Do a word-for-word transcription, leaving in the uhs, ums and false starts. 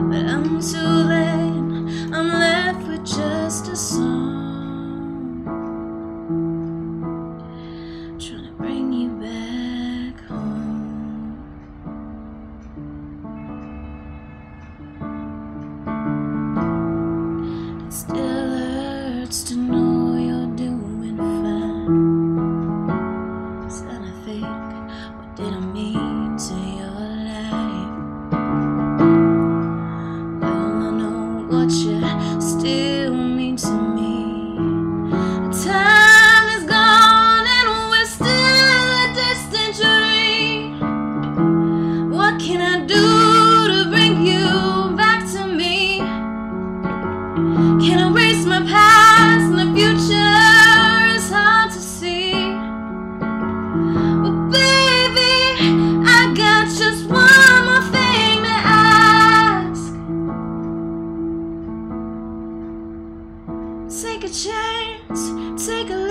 But until then, I'm left with just a song, trying to bring you back home. It still hurts to know you're doing fine. Still I think, what did I mean to your life? Well, I know what you still mean to me. Time is gone and we're still a distant dream. What can I do to bring you back to me? Can I erase my past and the future is hard to see? But baby, I got just one more thing to ask. Take a chance, take a